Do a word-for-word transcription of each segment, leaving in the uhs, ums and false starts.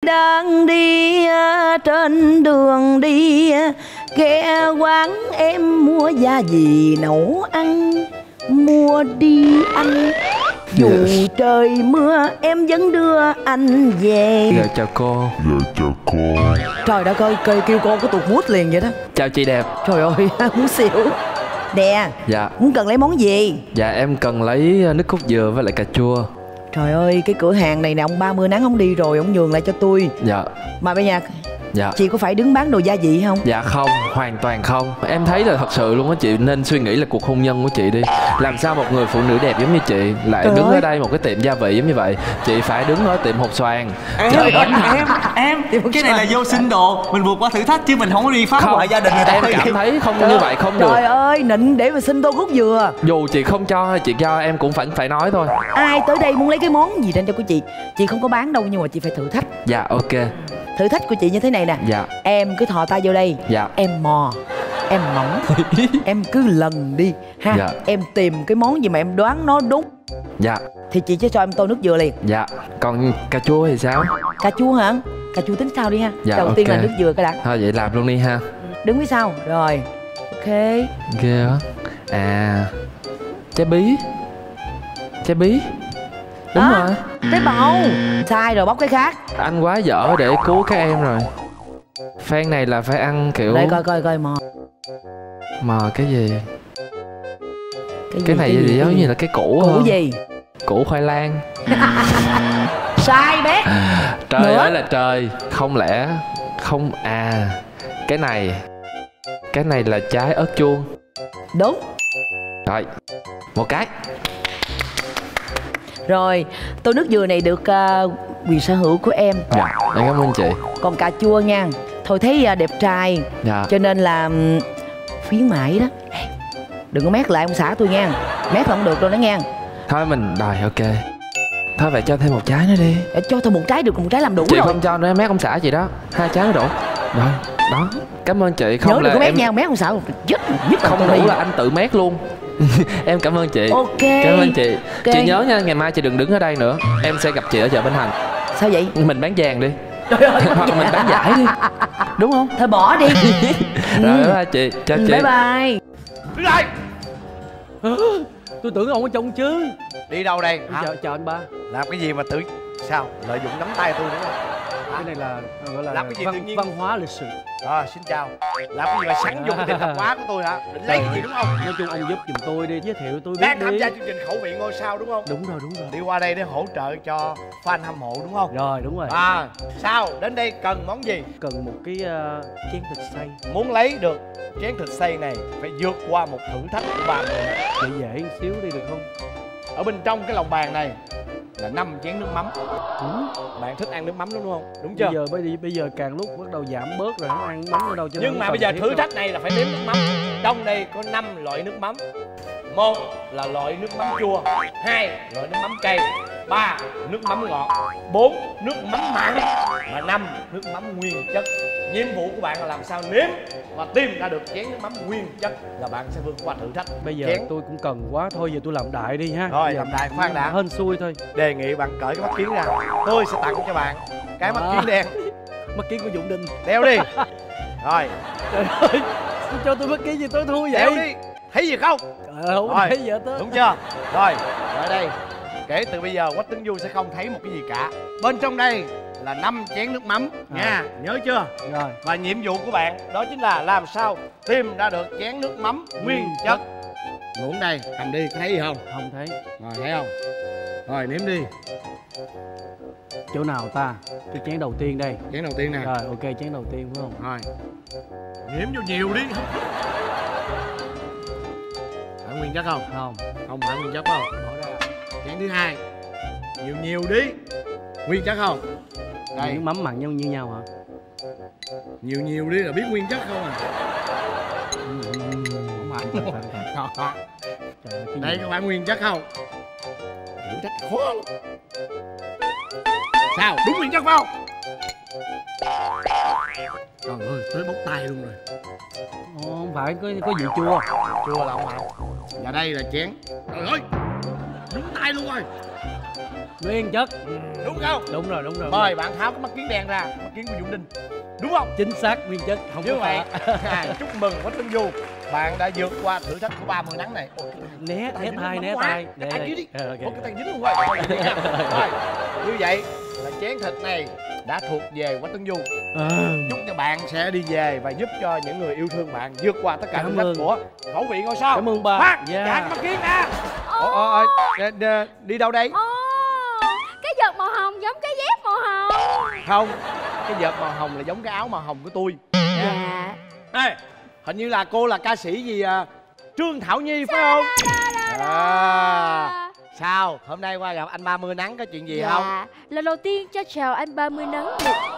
Đang đi trên đường đi, ghé quán em mua gia vị nấu ăn, mua đi anh. Dù trời mưa em vẫn đưa anh về. Dạ chào cô. Dạ chào cô. Trời đất ơi, kêu, kêu cô có tuột mút liền vậy đó. Chào chị đẹp. Trời ơi, muốn xỉu. Nè. Dạ. Muốn cần lấy món gì? Dạ em cần lấy nước cốt dừa với lại cà chua. Trời ơi, cái cửa hàng này nè, ông ba mươi nắng không đi rồi, ông nhường lại cho tôi. Dạ. Mà bây giờ dạ. chị có phải đứng bán đồ gia vị không? Dạ không, hoàn toàn không. Em thấy là thật sự luôn á chị, nên suy nghĩ là cuộc hôn nhân của chị đi. Làm sao một người phụ nữ đẹp giống như chị lại Trời đứng ơi. ở đây một cái tiệm gia vị giống như vậy? Chị phải đứng ở tiệm hột xoàn. Em, Trời em, em, em cái này là vô sinh đồ. Mình vượt qua thử thách chứ mình không có đi phá hoại gia đình người ta. Em cảm thấy không Trời như vậy không Trời được. Trời ơi, nịnh để mà xin tô cốt dừa. Dù chị không cho, chị cho em cũng phải phải nói thôi. Ai tới đây muốn lấy cái món gì trên cho của chị, chị không có bán đâu, nhưng mà chị phải thử thách. Dạ ok. Thử thách của chị như thế này nè. Dạ. Em cứ thò tay vô đây. Dạ. Em mò, em mỏng. Em cứ lần đi ha. Dạ. Em tìm cái món gì mà em đoán nó đúng. Dạ. Thì chị sẽ cho em tô nước dừa liền. Dạ. Còn cà chua thì sao? Cà chua hả? Cà chua tính sau đi ha. Dạ, Đầu okay. tiên là nước dừa cái đã. Thôi vậy làm luôn đi ha. Đứng phía sau. Rồi. Ok. Ghê á. À, trái bí. Trái bí. Đúng à, rồi. Trái bầu. Sai rồi, bóc cái khác. Anh quá dở để cứu các em rồi. Phan này là phải ăn kiểu. Đây coi coi coi mò. Mò cái gì? Cái, cái gì, này cái gì, gì giống cái như gì? là cái củ. Củ không? gì? Củ khoai lang. Sai bé. Trời Nữa. ơi là trời. Không lẽ không à? Cái này. Cái này là trái ớt chuông. Đúng. Rồi. Một cái. Rồi, tô nước dừa này được uh, quyền sở hữu của em. Dạ, em cảm ơn chị. Còn cà chua nha, thôi thấy uh, đẹp trai. Dạ. Cho nên là um, khuyến mãi đó. Đừng có mét lại ông xã tôi nha. Mét không được đâu đó nha. Thôi mình đòi ok. Thôi vậy cho thêm một trái nữa đi. Để cho thôi một trái được, một trái làm đủ chị rồi. Chị không cho nữa em mét ông xã chị đó. Hai trái mới đủ. Rồi, đó. Cảm ơn chị. Không Nhớ là đừng có mét em... nha, mét ông xã dứt dứt không đủ là anh tự mét luôn. Em cảm ơn chị. Ok. Cảm ơn chị. Okay. Chị nhớ nha, ngày mai chị đừng đứng ở đây nữa. Em sẽ gặp chị ở chợ Bến Thành. Sao vậy? Mình bán vàng đi. Trời ơi, hoặc là mình bán giải đi. Đúng không? Thôi bỏ đi. Rồi bye bye chị. Chào ừ, chị. bye bye. Đứng lại. Tôi tưởng ông ở trong chứ. Đi đâu đây? Chào, chào anh ba. Làm cái gì mà tự sao lợi dụng nắm tay tôi đúng không? Cái này là gọi là làm cái gì văn, tự nhiên? văn hóa lịch sử. À, xin chào. Làm cái gì mà sẵn dùng tiền tạp hóa của tôi hả? Định lấy cái gì đúng không? Nói chung ông giúp giùm tôi đi, giới thiệu tôi biết Đang đi. tham gia chương trình khẩu vị ngôi sao đúng không? Đúng rồi, đúng rồi. Đi qua đây để hỗ trợ cho fan hâm mộ đúng không? Rồi, đúng rồi. À, sao? Đến đây cần món gì? Cần một cái uh, chén thịt xay. Muốn lấy được chén thịt xay này phải vượt qua một thử thách của ba người. Dễ dễ xíu đi được không? Ở bên trong cái lòng bàn này là năm chén nước mắm. Ừ. Bạn thích ăn nước mắm đúng không? Đúng chưa? Bây giờ bây, bây giờ càng lúc bắt đầu giảm bớt rồi, không ăn mắm nữa đâu. Cho nhưng mà bây giờ thử thách này là phải nếm nước mắm. Trong đây có năm loại nước mắm. Một là loại nước mắm chua, hai loại nước mắm cay, ba nước mắm ngọt, bốn nước mắm mặn và năm nước mắm nguyên chất. Nhiệm vụ của bạn là làm sao nếm và tìm ra được chén nước mắm nguyên chất là bạn sẽ vượt qua thử thách. Bây giờ chén. tôi cũng cần quá, thôi giờ tôi làm đại đi ha. Rồi làm đại, khoan đã. Hên xui thôi. Đề nghị bạn cởi cái mắt kiến ra. Tôi sẽ tặng cho bạn cái mắt kiến đen. Mắt kiến của Dũng Đinh. Đeo đi. Rồi. Trời ơi, cho tôi mắt kiến gì tôi thua vậy? Đeo đi. Thấy gì không? Trời ơi, không Rồi. thấy gì hết á. Đúng chưa? Rồi, ở đây kể từ bây giờ Quách Tấn Du sẽ không thấy một cái gì cả. Bên trong đây là năm chén nước mắm nha, à. Nhớ chưa? Rồi. Và nhiệm vụ của bạn đó chính là làm sao tìm ra được chén nước mắm nguyên chất. Ngủ đây, cầm đi, thấy gì không? Không thấy. Rồi, thấy không? Rồi, nếm đi. Chỗ nào ta? Cái chén đầu tiên đây. Chén đầu tiên nè. Rồi, ok, chén đầu tiên phải không? Rồi. Nếm vô nhiều đi. Phải nguyên chất không? Không. Không phải nguyên chất không? Bỏ ra. Chén thứ hai. Nhiều nhiều đi. Nguyên chất không? Đây. Nước mắm mặn nhau như nhau hả? Nhiều nhiều đi là biết nguyên chất không à? Không mặn. Trời ơi, đây có phải nguyên chất không? Thử thách khó lắm. Sao? Đúng nguyên chất phải không? Trời ơi, tới bốc tay luôn rồi. Ồ, không phải, có có vị chua. Chua là không phải. Và đây là chén. Trời ơi, đúng tay luôn rồi. Nguyên chất. Ừ, đúng không? Đúng rồi, đúng rồi. Mời bạn tháo cái mắt kiến đen ra, mắt kiến của Dũng Đinh. Đúng không? Chính xác, nguyên chất. Không Như có vậy, pha. à, chúc mừng Quách Tấn Du. Bạn đã vượt qua thử thách của ba mươi nắng này. Ôi, Né, né dính tay, lắm né quá. tay. Cái tay dưới đi. Ờ, ok. Ôi, cái tay dính luôn rồi. Thôi, vậy nha. Rồi, như vậy là chén thịt này đã thuộc về Quách Tấn Du. Ờ. Chúc cho bạn sẽ đi về và giúp cho những người yêu thương bạn vượt qua tất cả Cảm thử thách ơn. của khẩu vị ngôi sao. Cảm ơn ba. Phát, Yeah. trả cái mắt kiến ra. Ồ, ồ, ồ, đi, đi, đi đâu đây? Ồ, cái vợt màu hồng giống cái dép màu hồng. Không, cái vợt màu hồng là giống cái áo màu hồng của tôi. Dạ. Ê, hình như là cô là ca sĩ gì à? Trương Thảo Nhi phải không? À, sao? Hôm nay qua gặp anh ba mươi nắng có chuyện gì Dạ, không? lần đầu tiên cho chào anh ba mươi nắng.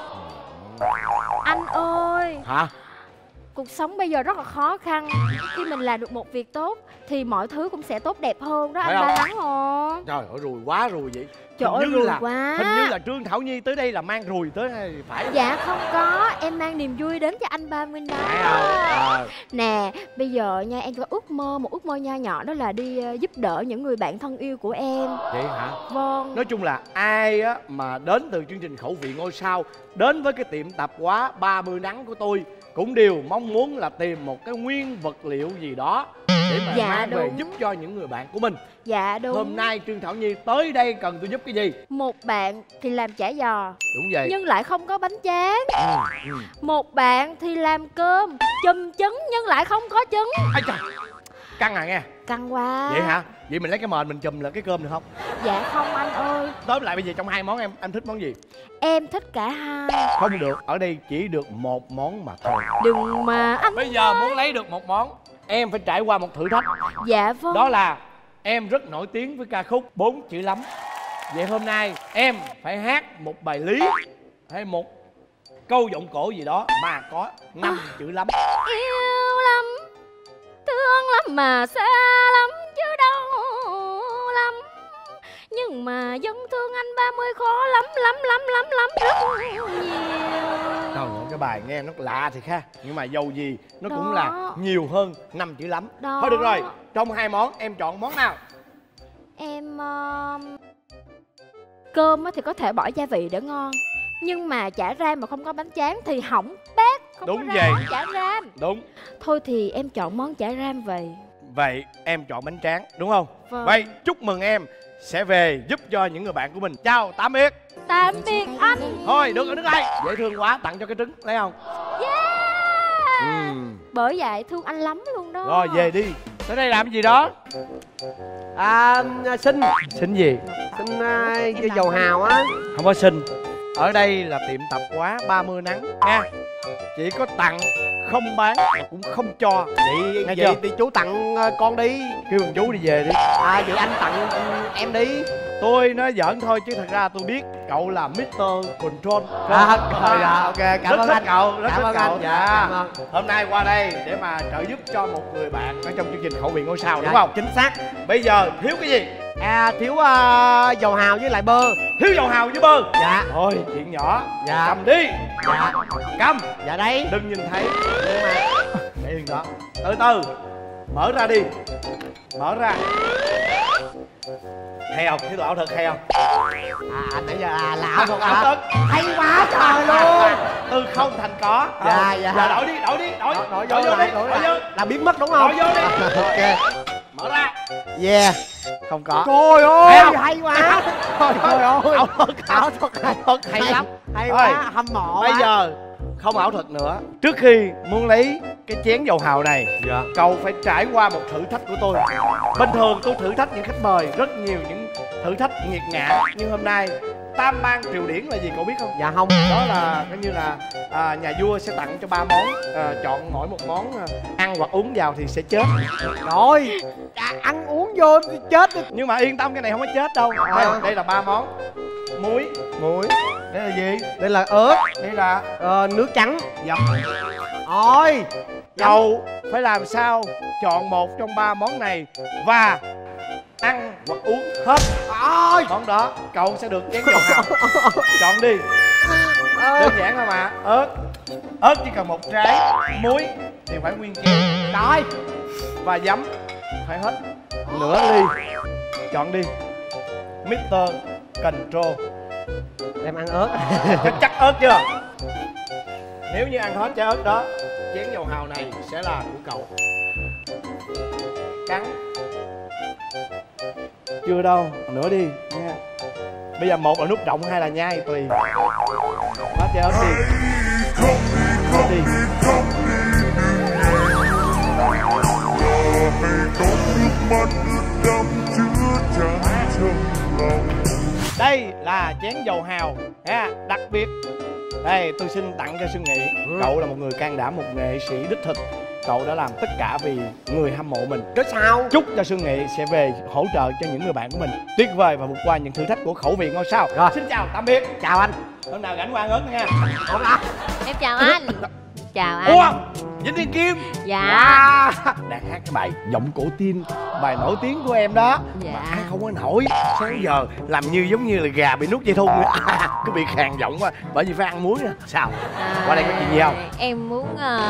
Anh ơi, Hả? cuộc sống bây giờ rất là khó khăn. Khi mình làm được một việc tốt thì mọi thứ cũng sẽ tốt đẹp hơn đó Phải anh không? ba nắng hả? Trời ơi, rùi quá rùi vậy. Trời Hình ơi, như rùi là, quá. Hình như là Trương Thảo Nhi tới đây là mang rùi tới hay phải? Dạ không có, em mang niềm vui đến cho anh ba mươi nắng. Phải không? Ờ. Nè, bây giờ nha em có ước mơ, một ước mơ nho nhỏ đó là đi uh, giúp đỡ những người bạn thân yêu của em. Vậy hả? Vâng. Nói chung là ai á mà đến từ chương trình khẩu vị ngôi sao, đến với cái tiệm tạp hóa ba mươi nắng của tôi cũng đều mong muốn là tìm một cái nguyên vật liệu gì đó để mà Dạ, mang về đúng. giúp cho những người bạn của mình. Dạ đúng. Hôm nay Trương Thảo Nhi tới đây cần tôi giúp cái gì? Một bạn thì làm chả giò Đúng vậy. nhưng lại không có bánh tráng. Ừ, ừ. Một bạn thì làm cơm chùm trứng nhưng lại không có trứng. Ai trời, căng à nghe. Căng quá. Vậy hả? Vậy mình lấy cái mền mình chùm là cái cơm được không? Dạ không anh ơi, Tóm lại bây giờ trong hai món em em thích món gì? em thích cả hai. Không được, ở đây chỉ được một món mà thôi. Đừng mà anh. Bây giờ muốn lấy được một món, em phải trải qua một thử thách. Dạ vâng. Đó là em rất nổi tiếng với ca khúc bốn chữ lắm. Vậy hôm nay em phải hát một bài lý hay một câu giọng cổ gì đó mà có năm chữ lắm. Yêu lắm, thương lắm mà xa lắm chứ đâu lắm. Nhưng mà dân thương anh ba mươi khó lắm lắm lắm lắm lắm rất nhiều. Trời ơi, cái bài nghe nó lạ thì ha. Nhưng mà dầu gì nó Đó. cũng là nhiều hơn năm chữ lắm. Đó. Thôi được rồi, trong hai món em chọn món nào? Em uh... cơm á thì có thể bỏ gia vị để ngon, nhưng mà chả ram mà không có bánh tráng thì hỏng bét. Không Đúng có vậy. rau chả ram. Đúng. Thôi thì em chọn món chả ram về. Vậy em chọn bánh tráng đúng không? Vâng. Vậy chúc mừng em sẽ về giúp cho những người bạn của mình. Chào tạm biệt. Tạm biệt anh. Thôi được rồi, đứng đây. Dễ thương quá, tặng cho cái trứng lấy không? Yeah. Ừ. Bởi vậy thương anh lắm luôn đó. Rồi về đi. Tới đây làm gì đó? À, xin Xin gì? xin uh, dầu hào á. Không có xin. Ở đây là tiệm tạp hóa ba mươi nắng nha. Chỉ có tặng không bán mà cũng không cho. Vậy Nghe vậy chưa? thì chú tặng uh, con đi. Kêu thằng chú đi về đi. À vậy anh tặng um, em đi. Tôi nói giỡn thôi chứ thật ra tôi biết cậu là mít tơ Control. À, rồi, dạ, ok, cảm rất ơn thích anh. cậu, rất Cảm thích ơn cậu. anh. Dạ. Cảm ơn. Hôm nay qua đây để mà trợ giúp cho một người bạn ở trong chương trình khẩu vị ngôi sao đúng Dạ, không? chính xác. Bây giờ thiếu cái gì? À thiếu uh, dầu hào với lại bơ. Thiếu dầu hào với bơ. Dạ. Thôi chuyện nhỏ. Dạ. Cầm đi. Dạ. Cầm. Dạ đây. Đừng nhìn thấy. Nhưng mà Để yên đó. Từ từ. Mở ra đi. Mở ra. Hay không? Thấy tôi ảo thật hay không? à nãy giờ à, là ảo thuật Ảo hả? thuật. Hay quá trời luôn. Từ không thành có. Dạ, dạ. Giờ đổi đi, đổi đi, đổi. Đổi Đổi vô vô lại, đi, đổi đổi vô. lại. Là biến mất đúng không? Đổi vô đi. Ok. Mở ra. Yeah. Không có. Trời Thấy ơi, không? hay quá. Trời ơi. Ảo thuật. Ảo thuật hay, Ảo thuật hay lắm. hay Thôi, quá, hâm mộ Bây quá. giờ không ảo thuật nữa. Trước khi muốn lấy cái chén dầu hào này, Dạ. cậu phải trải qua một thử thách của tôi. Bình thường tôi thử thách những khách mời rất nhiều những thử thách nghiệt ngã, nhưng hôm nay tam ban triều điển là gì cậu biết không? Dạ không. Đó là coi như là à, nhà vua sẽ tặng cho ba món, à, chọn mỗi một món à, ăn hoặc uống vào thì sẽ chết. Rồi, à, ăn uống vô thì chết đi. Nhưng mà yên tâm, cái này không có chết đâu. À. Đây, đây là ba món. Muối. Muối. Đây là gì? Đây là ớt. Đây là Ờ, nước trắng. dầm. Ôi, Cậu phải làm sao chọn một trong ba món này và ăn hoặc uống hết ôi. món đó, cậu sẽ được chén dầu hào. Chọn đi. Đơn giản thôi mà. Ớt. Ớt chỉ cần một trái. Muối thì phải nguyên chén. Trời. Và giấm phải hết nửa ly. Chọn đi. mít tơ control. Em ăn ớt. Chắc chắc ớt chưa? Nếu như ăn hết trái ớt đó, chén dầu hào này sẽ là của cậu. Cắn. Chưa đâu, nữa đi nha. Bây giờ một là nút trọng, hai là nhai, tùy. Hết trái ớt đi. Hết đi. Đây là chén dầu hào ha, đặc biệt. Đây tôi xin tặng cho Xuân Nghị. ừ. Cậu là một người can đảm, một nghệ sĩ đích thực. Cậu đã làm tất cả vì người hâm mộ mình. Chứ sao? Chúc cho Xuân Nghị sẽ về hỗ trợ cho những người bạn của mình tuyệt vời và vượt qua những thử thách của khẩu vị ngôi sao. Rồi, xin chào tạm biệt. Chào anh. Hôm nào rảnh qua ăn ớt nha. Em chào anh. Chào anh. Ủa, Vĩnh Thiên Kim. Dạ. Wow. Đang hát cái bài Giọng Cổ Tim, bài nổi tiếng của em đó. Dạ. Mà ai không có nổi. Sáng giờ làm như giống như là gà bị nuốt dây thun. À, cứ bị khàn giọng quá, bởi vì phải ăn muối nè. Sao? À, Qua đây có chuyện gì không? Em muốn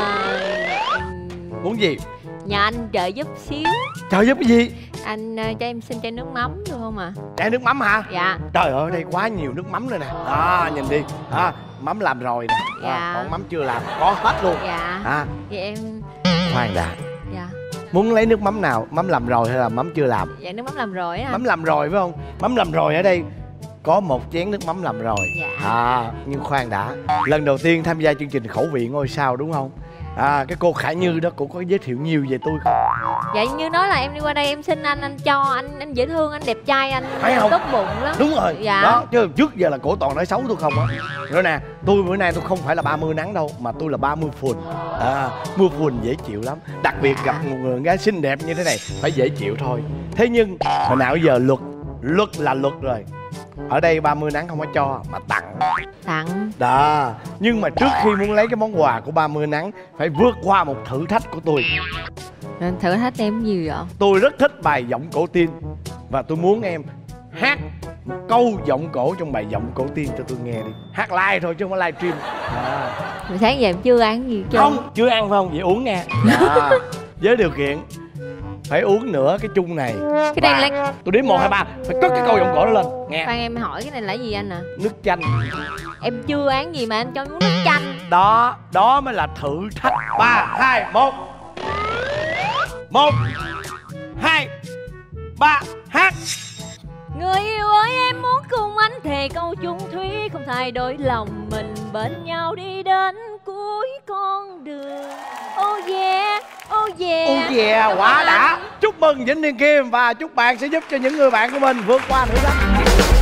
uh, Muốn gì? nhờ anh trợ giúp xíu. Trợ giúp cái gì? Anh uh, cho em xin chai nước mắm được không ạ? À? Chai nước mắm hả? Dạ. Trời ơi, đây quá nhiều nước mắm rồi nè. À, nhìn đi. À, mắm làm rồi nè. Dạ. À, còn mắm chưa làm, có hết luôn. Dạ. À, Vậy em... khoan đã. Dạ. Muốn lấy nước mắm nào? Mắm làm rồi hay là mắm chưa làm? Dạ nước mắm làm rồi á. Mắm làm rồi phải không? Mắm làm rồi ở đây có một chén nước mắm làm rồi. Dạ. À, nhưng khoan đã. Lần đầu tiên tham gia chương trình Khẩu vị ngôi sao đúng không? À, cái cô Khải Như đó cũng có giới thiệu nhiều về tôi không? Dạ như nói là em đi qua đây em xin anh, anh cho anh anh dễ thương, anh đẹp trai, anh phải không? tốt bụng lắm. Đúng rồi. Dạ. Đó, chứ trước giờ là cổ toàn nói xấu tôi không á. Rồi nè, tôi bữa nay tôi không phải là ba mươi nắng đâu, mà tôi là ba mươi phùn. À, mưa phùn dễ chịu lắm. Đặc biệt gặp một người gái xinh đẹp như thế này phải dễ chịu thôi. Thế nhưng hồi nào giờ luật luật là luật rồi. Ở đây ba mươi nắng không có cho mà tặng. Tặng. Đó. Nhưng mà trước khi muốn lấy cái món quà của ba mươi nắng phải vượt qua một thử thách của tôi. Thử thách em gì vậy? Tôi rất thích bài Giọng Cổ Tim. Và tôi muốn em hát một câu giọng cổ trong bài Giọng Cổ Tim cho tôi nghe đi. Hát live thôi chứ không có live stream. À. Mà sáng giờ em chưa ăn gì chứ? Không, chưa ăn phải không? Vậy uống nha. À. Với điều kiện phải uống nữa cái chung này. Cái này là... Tôi đếm một hai ba phải cất cái câu giọng cổ đó lên nghe. Khoan em hỏi cái này là gì anh ạ? À? Nước chanh. Em chưa ăn gì mà anh cho em uống nước chanh. Đó, đó mới là thử thách. Ba, hai, một. Một, hai, ba, hát. Người yêu ơi em muốn cùng anh thề câu chung thủy, không thay đổi lòng mình bên nhau đi đến cuối con đường. Oh yeah, oh yeah. Oh yeah, quá đã. Chúc mừng Vĩnh Thiên Kim và chúc bạn sẽ giúp cho những người bạn của mình vượt qua thử thách.